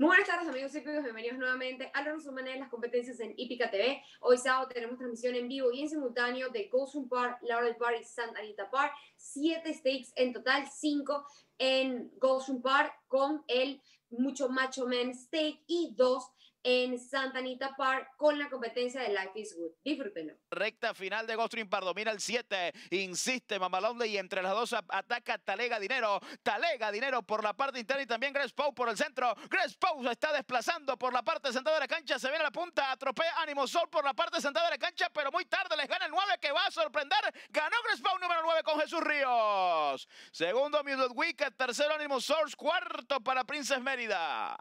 Muy buenas tardes, amigos hípicos, bienvenidos nuevamente a los resúmenes de las competencias en Hípica TV. Hoy sábado tenemos transmisión en vivo y en simultáneo de Goldstream Park, Laurel Park y Santa Anita Park. 7 stakes en total, 5 en Goldstream Park con el Mucho Macho Man Stake y 2 en Santa Anita Park con la competencia de Life is Good. Disfrútenlo. Recta final de Goldstream Park, domina el 7, insiste Mamalonde y entre las dos ataca Talega Dinero por la parte interna y también Grace Poe por el centro. Grace Poe se está desplazando por la parte central de la cancha, se viene a la punta, atropella Ánimo Sol por la parte central de la cancha, pero muy tarde les gana el 9 que va a sorprender. Ganó Grace Poe número 9 con Jesús Ríos. Segundo Muted Wicked, tercero Ánimo Source, cuarto para Princess Mérida.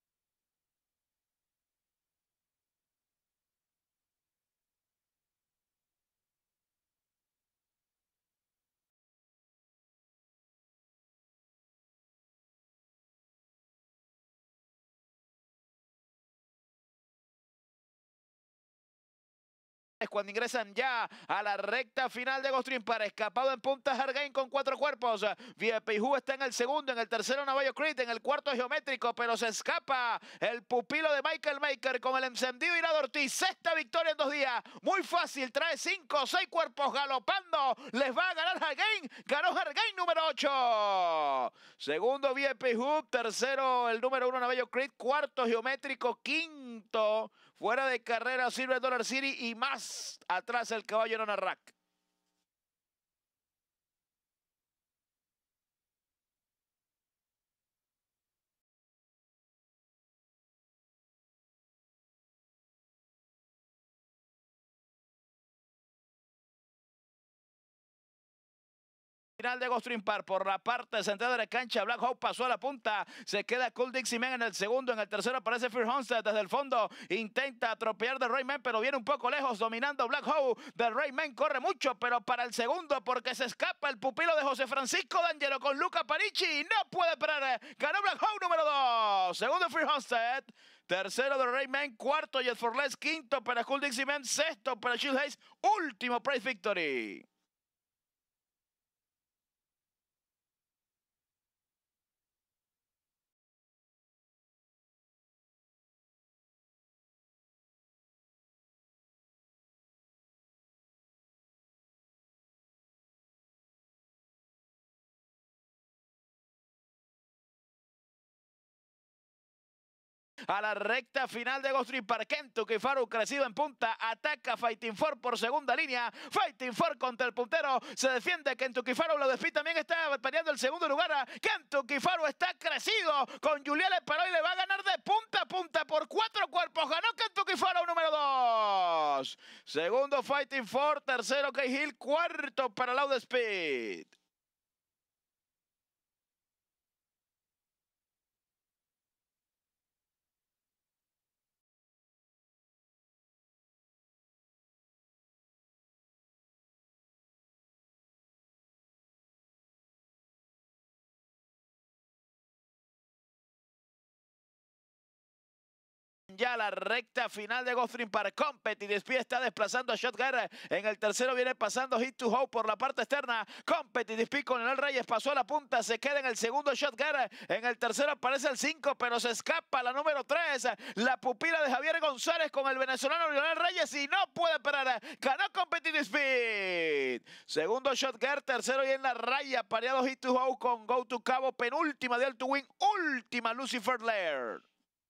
Cuando ingresan ya a la recta final de Goldstream Park, escapado en punta Hargain con 4 cuerpos. VIP Who está en el segundo, en el tercero Navajo Creed, en el cuarto Geométrico, pero se escapa el pupilo de Michael Maker con el encendido Irado Ortiz. Sexta victoria en 2 días, muy fácil, trae 5 o 6 cuerpos galopando, les va a ganar Hargain, ganó Hargain número 8. Segundo VIP Who, tercero el número 1 Navajo Creed, cuarto Geométrico, quinto fuera de carrera Silver Dollar City y más atrás el caballo Nonarrak. Final de Goldstream Park por la parte central de la cancha. Black Hawk pasó a la punta, se queda Cool Dixie Man en el segundo, en el tercero aparece Fear Homestead desde el fondo, intenta atropellar de Rayman pero viene un poco lejos dominando Black Hawk. De Rayman corre mucho pero para el segundo porque se escapa el pupilo de José Francisco D'Angelo con Luca Parici y no puede parar. Ganó Black Hawk número 2, segundo Fear Homestead, tercero de Rayman, cuarto Jet for Less, quinto para Cool Dixie Man, sexto para Shield Hayes, último Prize Victory. A la recta final de Goldstream Park, Kentucky Faru crecido en punta, ataca Fighting For por segunda línea, Fighting For contra el puntero, se defiende Kentucky Faru, lo despide, también está peleando el segundo lugar, Kentucky Faru está crecido con Julián Leparó y le va a ganar de punta a punta por 4 cuerpos, ganó Kentucky Faru número 2, segundo Fighting For, tercero Cahill, cuarto para Loud Speed. Ya la recta final de Goldstream Park, Competitive Speed está desplazando a Shotgun, en el tercero viene pasando Hit to Hope por la parte externa, Competitive Speed con Leonel Reyes pasó a la punta, se queda en el segundo Shotgun, en el tercero aparece el 5 pero se escapa la número 3, la pupila de Javier González con el venezolano Leonel Reyes y no puede parar, ganó Competitive Speed, segundo Shotgun, tercero y en la raya, pareado Hit to Hope con Go to Cabo, penúltima de All to Win, última Lucifer Laird.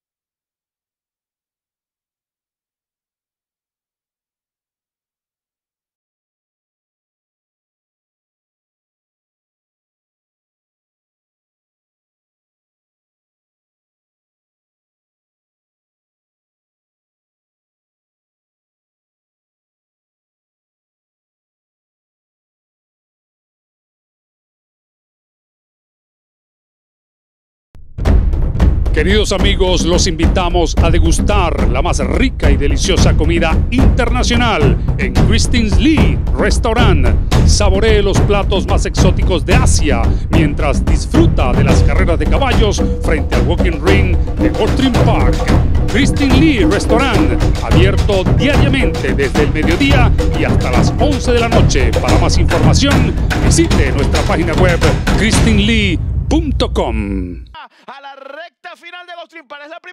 Queridos amigos, los invitamos a degustar la más rica y deliciosa comida internacional en Christine Lee Restaurant. Saboree los platos más exóticos de Asia mientras disfruta de las carreras de caballos frente al Walking Ring de Goldstream Park. Christine Lee Restaurant, abierto diariamente desde el mediodía y hasta las 11 de la noche. Para más información, visite nuestra página web christinelee.com. A la recta final de Goldstream Park, es la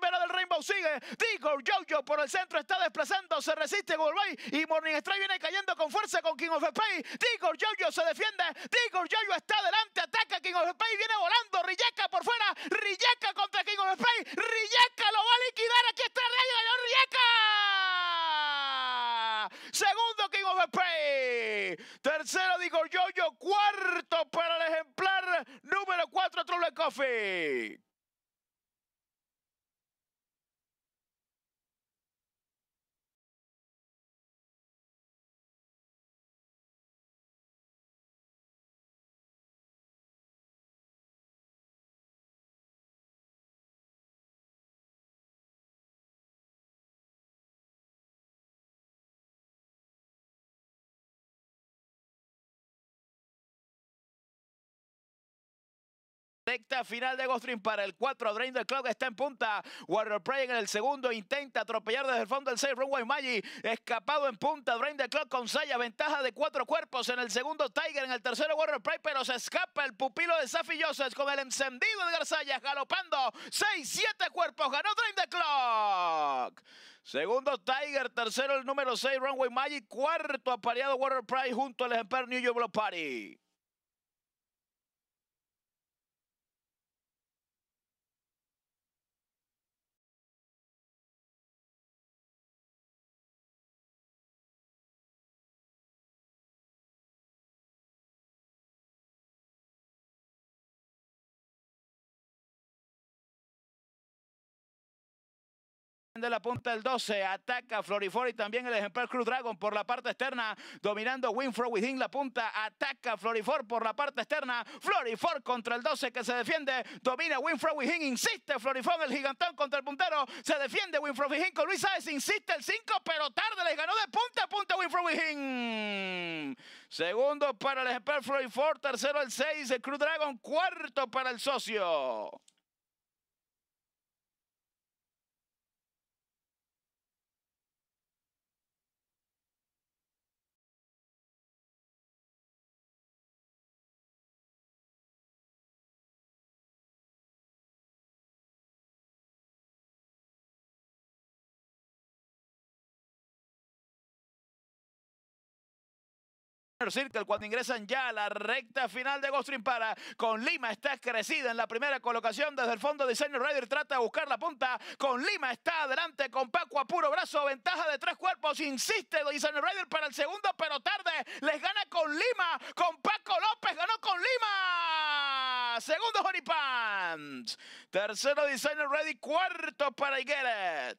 Jojo por el centro está desplazando, se resiste Goldbay y Morning Strike viene cayendo con fuerza con King of Spades. Digor Jojo se defiende, Digor Jojo está adelante, ataca King of Spades, viene volando, Rijeka por fuera, Rijeka contra King of Spades, Rijeka lo va a liquidar, aquí está ganó Rijeka. Segundo King of Spades, tercero Digor Jojo, cuarto para el ejemplar número 4 Trouble Coffee. Recta final de Ghost Dream para el 4. Drain the Clock está en punta. Warrior Prey en el segundo. Intenta atropellar desde el fondo el 6. Runway Magi. Escapado en punta. Drain the Clock con Saya. Ventaja de 4 cuerpos en el segundo. Tiger en el tercero. Warrior Prey. Pero se escapa el pupilo de Safi Joseph con el encendido Edgar Sayas. Galopando. 6-7 cuerpos. Ganó Drain the Clock. Segundo Tiger. Tercero el número 6. Runway Magi. Cuarto apareado Warrior Prey junto al ejemplar New York Block Party. De la punta del 12, ataca Florifor y también el ejemplar Crew Dragon por la parte externa, dominando Winfro Within la punta, ataca Florifor por la parte externa, Florifor contra el 12 que se defiende, domina Winfro Within, insiste Florifor, el gigantón contra el puntero, se defiende Winfro Within con Luis Sáez, insiste el 5, pero tarde, les ganó de punta a punta Winfro Within. Segundo para el ejemplar Florifor, tercero el 6, el Crew Dragon, cuarto para el socio. Circle cuando ingresan ya a la recta final de Ghost Dream para con Lima está crecida en la primera colocación desde el fondo. Designer Rider trata de buscar la punta con Lima está adelante con Paco a puro brazo, ventaja de 3 cuerpos, insiste Designer Rider para el segundo pero tarde, les gana con Lima, con Paco López ganó con Lima, segundo Honey Pants, tercero Designer Ready, cuarto para Igueret.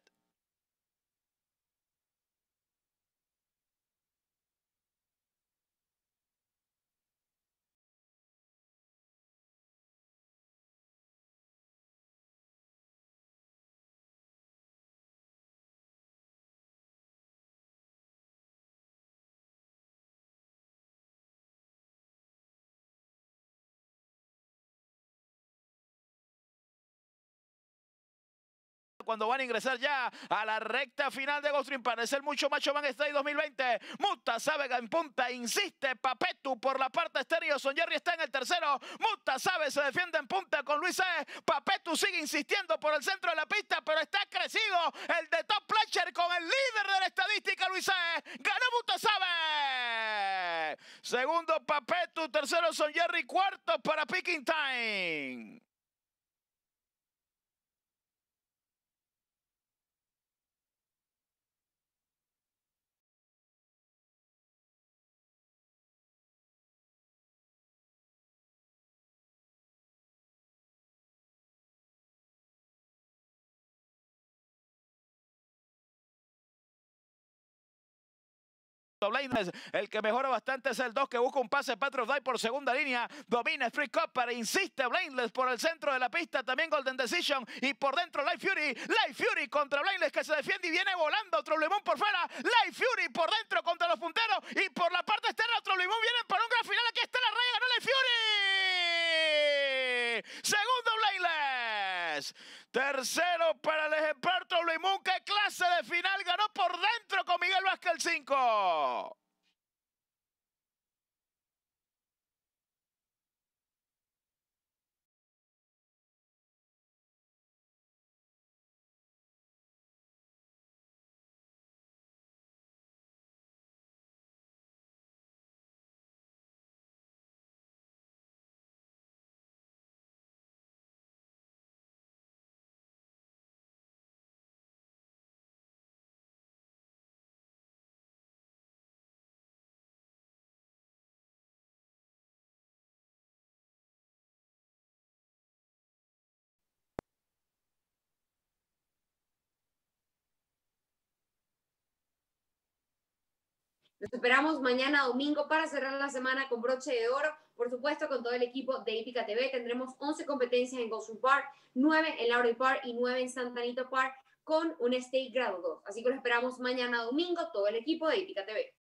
Cuando van a ingresar ya a la recta final de Ghost Dream para ser mucho Macho Man Style 2020. Muta sabe en punta, insiste Papetu por la parte exterior. Son Jerry está en el tercero. Muta sabe se defiende en punta con Luis Sáez. Papetu sigue insistiendo por el centro de la pista, pero está crecido el de Top Player con el líder de la estadística, Luis Sáez. Ganó Muta sabe. Segundo Papetu, tercero Son Jerry, cuarto para Picking Time. Blameless, el que mejora bastante es el 2 que busca un pase Patrick Fly por segunda línea, domina Street Cup para insiste Blameless por el centro de la pista, también Golden Decision y por dentro Life Fury contra Blameless que se defiende y viene volando, Trollemont por fuera, Life Fury por dentro contra los punteros y por la parte externa Trollemont viene para un gran final, aquí está la raya, ganó Life Fury, segundo Blameless, tercero para el ejemplar Trollemont, qué clase de final, ganó por dentro con Miguel Vázquez el 5. Los esperamos mañana domingo para cerrar la semana con broche de oro. Por supuesto, con todo el equipo de Hípica TV tendremos 11 competencias en Goshen Park, 9 en Laurel Park y 9 en Santa Anita Park con un stake grado 2. Así que lo esperamos mañana domingo, todo el equipo de Hípica TV.